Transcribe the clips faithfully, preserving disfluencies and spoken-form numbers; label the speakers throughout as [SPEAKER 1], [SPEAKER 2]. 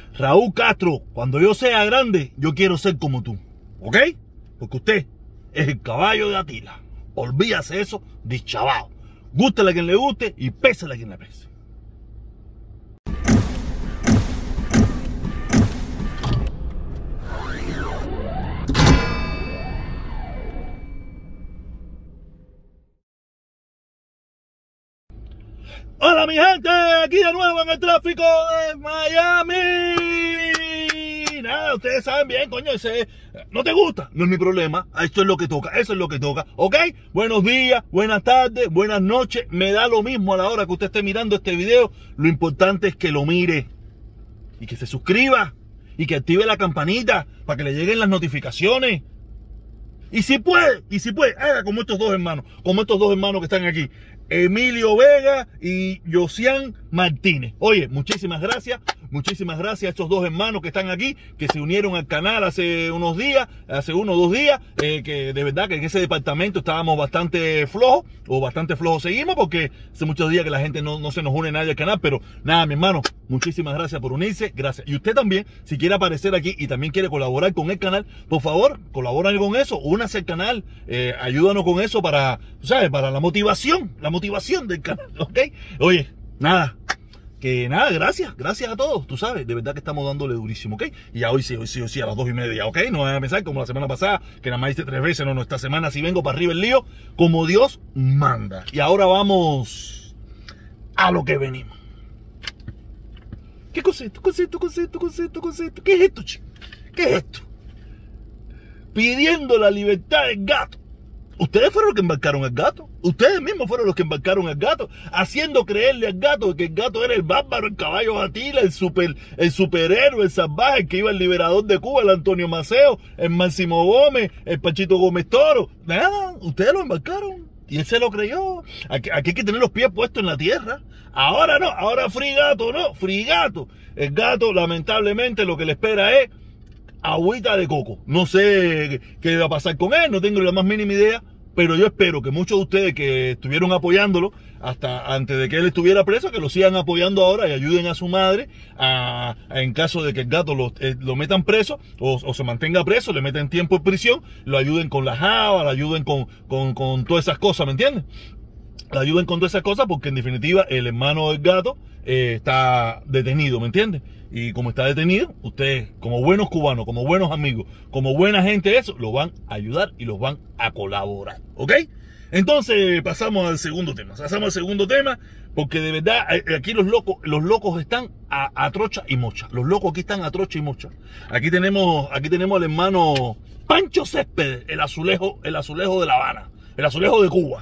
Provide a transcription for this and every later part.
[SPEAKER 1] Raúl Castro, cuando yo sea grande, yo quiero ser como tú. ¿Ok? Porque usted es el caballo de Atila. Olvídase eso, dischabao. Gústele a quien le guste y pésele a quien le pese. Hola mi gente, aquí de nuevo en el tráfico de Miami. Nada, ustedes saben bien, coño, ese no te gusta, no es mi problema. Esto es lo que toca, eso es lo que toca, ¿ok? Buenos días, buenas tardes, buenas noches. Me da lo mismo a la hora que usted esté mirando este video. Lo importante es que lo mire y que se suscriba y que active la campanita para que le lleguen las notificaciones. Y si puede, y si puede, haga como estos dos hermanos, como estos dos hermanos que están aquí, Emilio Vega y Josian Martínez. Oye, muchísimas gracias, muchísimas gracias a estos dos hermanos que están aquí, que se unieron al canal hace unos días, hace uno o dos días, eh, que de verdad que en ese departamento estábamos bastante flojos, o bastante flojos seguimos, porque hace muchos días que la gente no, no se nos une nadie al canal, pero nada, mi hermano, muchísimas gracias por unirse, gracias. Y usted también, si quiere aparecer aquí y también quiere colaborar con el canal, por favor, colaboren con eso, únase al canal, eh, ayúdanos con eso para, ¿sabes? Para la motivación, la motivación del canal, ¿ok? Oye, nada, que nada, gracias, gracias a todos, tú sabes, de verdad que estamos dándole durísimo, ¿ok? Y ya hoy sí, hoy sí, hoy sí, a las dos y media, ¿ok? No vayan a pensar como la semana pasada, que nada más hice tres veces, no, no, esta semana sí vengo para arriba el lío, como Dios manda. Y ahora vamos a lo que venimos. ¿Qué concepto, concepto, concepto, concepto, concepto? ¿Qué es esto, chico? ¿Qué es esto? Pidiendo la libertad del gato. Ustedes fueron los que embarcaron al gato. Ustedes mismos fueron los que embarcaron al gato, haciendo creerle al gato que el gato era el bárbaro, el caballo Atila, el super, el superhéroe, el salvaje, el que iba el liberador de Cuba, el Antonio Maceo, el Máximo Gómez, el Pachito Gómez Toro. Nada, ustedes lo embarcaron. Y él se lo creyó. Aquí, aquí hay que tener los pies puestos en la tierra. Ahora no, ahora free gato, no, free gato. El gato, lamentablemente, lo que le espera es agüita de coco. No sé qué va a pasar con él, no tengo la más mínima idea, pero yo espero que muchos de ustedes que estuvieron apoyándolo hasta antes de que él estuviera preso, que lo sigan apoyando ahora y ayuden a su madre a, a, en caso de que el gato lo, eh, lo metan preso o, o se mantenga preso, le meten tiempo en prisión, lo ayuden con la java, lo ayuden con, con, con todas esas cosas, ¿me entiendes? Lo ayuden con todas esas cosas porque en definitiva el hermano del gato eh, está detenido, ¿me entiendes? Y como está detenido, ustedes como buenos cubanos, como buenos amigos, como buena gente eso, lo van a ayudar y los van a colaborar, ¿ok? Entonces pasamos al segundo tema, pasamos al segundo tema porque de verdad aquí los locos, los locos están a, a trocha y mocha, los locos aquí están a trocha y mocha. Aquí tenemos, aquí tenemos al hermano Pancho Céspedes, el azulejo, el azulejo de La Habana, el azulejo de Cuba.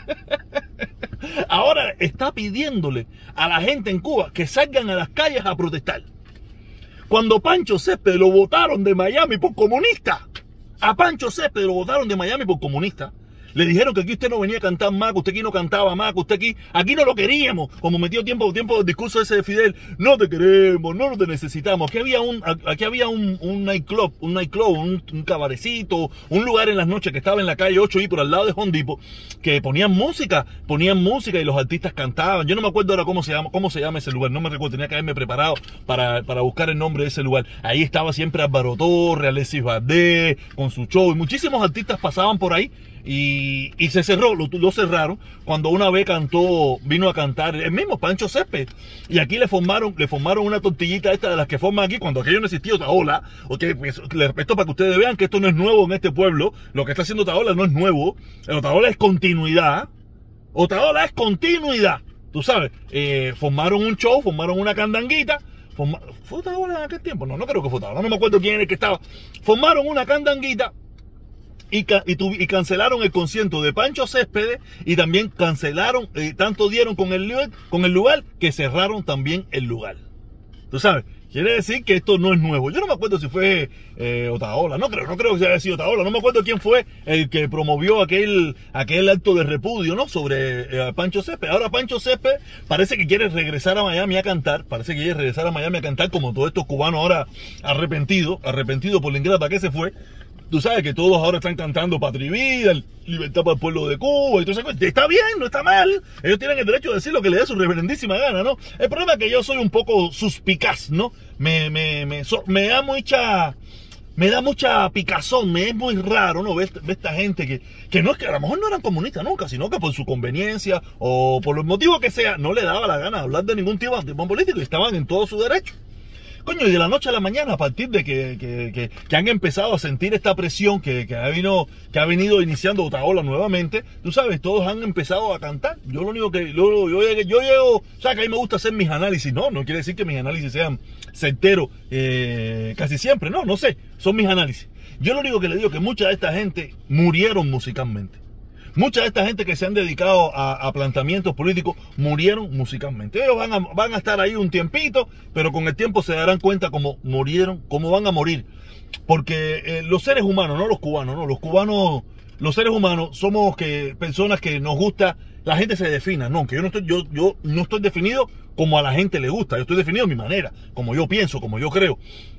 [SPEAKER 1] Ahora está pidiéndole a la gente en Cuba que salgan a las calles a protestar. Cuando Pancho Céspedes lo votaron de Miami por comunista, a Pancho Céspedes lo votaron de Miami por comunista. Le dijeron que aquí usted no venía a cantar más, que usted aquí no cantaba más, que usted aquí, aquí no lo queríamos. Como metió tiempo, tiempo el discurso ese de Fidel, no te queremos, no te necesitamos. Aquí había un, aquí había un, un nightclub, un nightclub, un, un cabarecito, un lugar en las noches que estaba en la calle ocho y por al lado de Home Depot, que ponían música, ponían música y los artistas cantaban. Yo no me acuerdo ahora cómo se llama, cómo se llama ese lugar, no me recuerdo, tenía que haberme preparado para, para buscar el nombre de ese lugar. Ahí estaba siempre Álvaro Torres, Alexis Valdés, con su show, y muchísimos artistas pasaban por ahí. Y, y se cerró, lo, lo cerraron cuando una vez cantó, vino a cantar el mismo Pancho Céspedes. Y aquí le formaron, le formaron una tortillita esta de las que forman aquí cuando aquello no existía Otaola. Okay, pues, esto para que ustedes vean que esto no es nuevo en este pueblo. Lo que está haciendo Otaola no es nuevo. El Otaola es continuidad. Otaola es continuidad. Tú sabes, eh, formaron un show, formaron una candanguita. Forma, ¿Fue Otaola en aquel tiempo? No, no creo que fue Otaola. No me acuerdo quién era el que estaba. Formaron una candanguita. Y, y, tu, y cancelaron el concierto de Pancho Céspedes y también cancelaron, eh, tanto dieron con el, con el lugar que cerraron también el lugar. Tú sabes, quiere decir que esto no es nuevo. Yo no me acuerdo si fue eh, Otaola, no creo, no creo que haya sido Otaola, no me acuerdo quién fue el que promovió aquel, aquel acto de repudio, ¿no? Sobre eh, Pancho Céspedes. Ahora Pancho Céspedes parece que quiere regresar a Miami a cantar, parece que quiere regresar a Miami a cantar como todos estos cubanos ahora arrepentidos, arrepentidos por la ingrata que se fue. Tú sabes que todos ahora están cantando Patria y Vida, libertad para el pueblo de Cuba y todo eso. Está bien, no está mal. Ellos tienen el derecho de decir lo que les dé su reverendísima gana, ¿no? El problema es que yo soy un poco suspicaz, ¿no? Me, me, me, so, me da mucha... Me da mucha picazón, me es muy raro, ¿no? Ver, ver esta gente que, que no es que a lo mejor no eran comunistas nunca, sino que por su conveniencia o por los motivos que sea, no le daba la gana de hablar de ningún tipo de político y estaban en todo su derecho. Coño, y de la noche a la mañana, a partir de que, que, que, que han empezado a sentir esta presión que, que, ha venido, que ha venido iniciando otra ola nuevamente, tú sabes, todos han empezado a cantar. Yo lo único que, yo, yo, yo, yo llego, o sea, que a mí me gusta hacer mis análisis, no, no quiere decir que mis análisis sean certeros eh, casi siempre, no, no sé, son mis análisis. Yo lo único que le digo es que mucha de esta gente murieron musicalmente. Mucha de esta gente que se han dedicado a, a planteamientos políticos murieron musicalmente. Ellos van a, van a estar ahí un tiempito, pero con el tiempo se darán cuenta cómo murieron, cómo van a morir. Porque eh, los seres humanos, no los cubanos, no, los cubanos, los seres humanos somos que personas que nos gusta, la gente se defina, no, que yo no estoy, yo, yo no estoy definido como a la gente le gusta, yo estoy definido a mi manera, como yo pienso, como yo creo.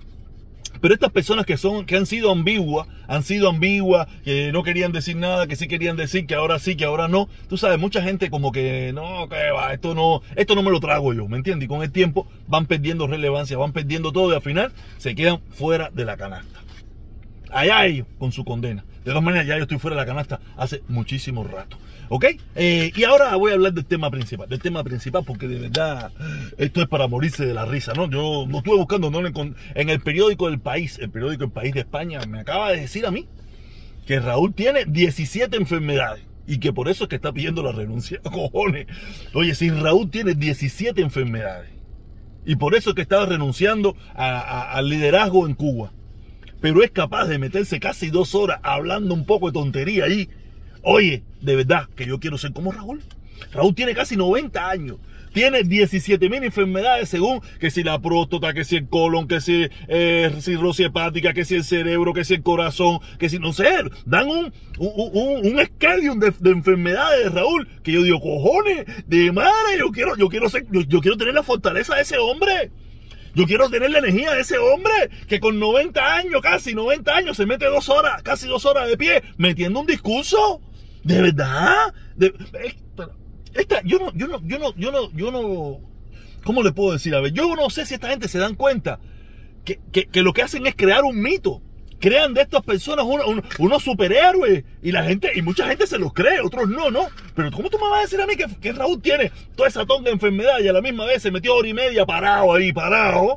[SPEAKER 1] Pero estas personas que son, que han sido ambiguas, han sido ambiguas, que no querían decir nada, que sí querían decir, que ahora sí, que ahora no. Tú sabes, mucha gente como que, no, que va, esto no, esto no me lo trago yo, ¿me entiendes? Y con el tiempo van perdiendo relevancia, van perdiendo todo y al final se quedan fuera de la canasta. Allá ellos, con su condena. De todas maneras, ya yo estoy fuera de la canasta hace muchísimo rato. ¿Ok? Eh, y ahora voy a hablar del tema principal. Del tema principal porque de verdad esto es para morirse de la risa, ¿no? Yo lo estuve buscando, ¿no? En el periódico El País, el periódico El País de España, me acaba de decir a mí que Raúl tiene diecisiete enfermedades y que por eso es que está pidiendo la renuncia. Cojones. Oye, si Raúl tiene diecisiete enfermedades y por eso es que estaba renunciando a, a, al liderazgo en Cuba, pero es capaz de meterse casi dos horas hablando un poco de tontería ahí. Oye, de verdad que yo quiero ser como Raúl. Raúl tiene casi noventa años. Tiene diecisiete mil enfermedades según que si la próstata, que si el colon, que si eh, cirrosis hepática, que si el cerebro, que si el corazón, que si no sé, dan un, un, un, un schedule de, de enfermedades de Raúl que yo digo, cojones, de madre, yo quiero, yo quiero ser, yo, yo quiero tener la fortaleza de ese hombre. Yo quiero tener la energía de ese hombre que con noventa años, casi noventa años, se mete dos horas, casi dos horas de pie, metiendo un discurso. ¿De verdad? De, esta, yo no, yo no, yo no, yo no, yo no, ¿cómo le puedo decir? A ver, yo no sé si esta gente se dan cuenta que, que, que lo que hacen es crear un mito. Crean de estas personas unos, unos, unos superhéroes y la gente, y mucha gente se los cree, otros no, ¿no? Pero ¿cómo tú me vas a decir a mí que, que Raúl tiene toda esa tonga de enfermedad y a la misma vez se metió hora y media parado ahí, parado?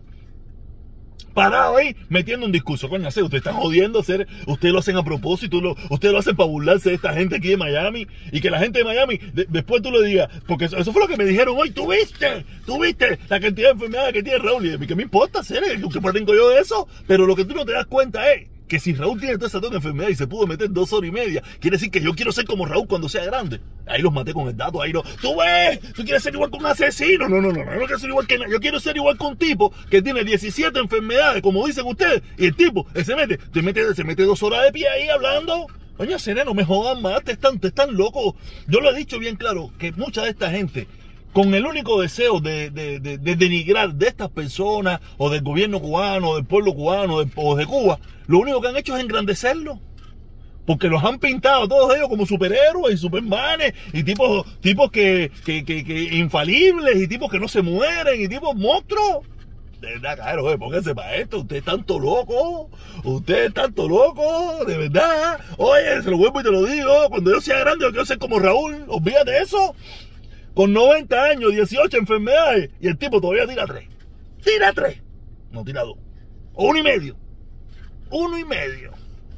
[SPEAKER 1] Parado ahí, metiendo un discurso. Coño, ustedes están jodiendo, hacer, ustedes lo hacen a propósito, lo, ustedes lo hacen para burlarse de esta gente aquí de Miami, y que la gente de Miami, de, después tú le digas, porque eso, eso fue lo que me dijeron hoy, tú viste, tú viste la cantidad de enfermedades que tiene Raúl, y ¿qué me importa hacer? ¿Qué tengo yo de eso? Pero lo que tú no te das cuenta es que si Raúl tiene toda esa toda enfermedad y se pudo meter dos horas y media, quiere decir que yo quiero ser como Raúl cuando sea grande. Ahí los maté con el dato, ahí no. Tú ves, tú quieres ser igual con un asesino. No, no, no, no, no quiero ser igual que nadie. Yo quiero ser igual con un tipo que tiene diecisiete enfermedades, como dicen ustedes, y el tipo él se mete, te mete, se mete dos horas de pie ahí hablando. Coño, sereno, me jodan más, te están, te están locos. Yo lo he dicho bien claro, que mucha de esta gente, con el único deseo de, de, de, de denigrar de estas personas, o del gobierno cubano, o del pueblo cubano, de, o de Cuba, lo único que han hecho es engrandecerlo. Porque los han pintado todos ellos como superhéroes y supermanes, y tipos, tipos que, que, que, que infalibles, y tipos que no se mueren, y tipos monstruos. De verdad, claro, eh, pónganse para esto. Usted es tanto loco. Usted es tanto loco. De verdad. Oye, se lo vuelvo y te lo digo. Cuando yo sea grande, yo quiero ser como Raúl. Olvídate de eso. Con noventa años, dieciocho enfermedades, y el tipo todavía tira tres. Tira tres. No tira dos. O uno y medio. Uno y medio.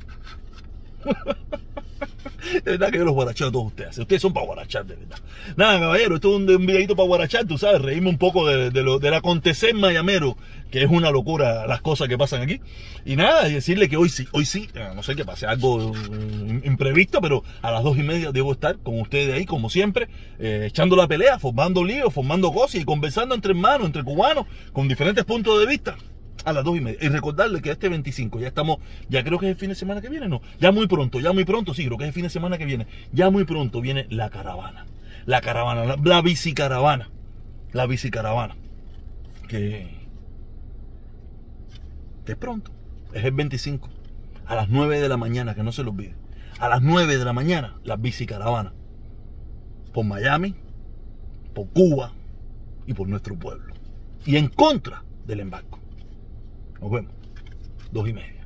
[SPEAKER 1] De verdad que yo los guaracheo a todos ustedes. Ustedes son para guarachar, de verdad. Nada, caballero, esto es un, un videito para guarachar, tú sabes, reírme un poco de, de lo, del acontecer mayamero, que es una locura las cosas que pasan aquí. Y nada, y decirle que hoy sí, hoy sí, no sé, que pase algo imprevisto, pero a las dos y media debo estar con ustedes ahí, como siempre, eh, echando la pelea, formando líos, formando cosas y conversando entre hermanos, entre cubanos, con diferentes puntos de vista. A las dos y media. Y recordarle que este veinticinco, ya estamos, ya creo que es el fin de semana que viene, ¿no? Ya muy pronto, ya muy pronto, sí, creo que es el fin de semana que viene. Ya muy pronto viene la caravana. La caravana, la, la bicicaravana. La bicicaravana. Que, que es pronto. Es el veinticinco. A las nueve de la mañana, que no se lo olvide. A las nueve de la mañana, las bicicaravanas. Por Miami, por Cuba y por nuestro pueblo. Y en contra del embargo. Nos vemos. Dos y media.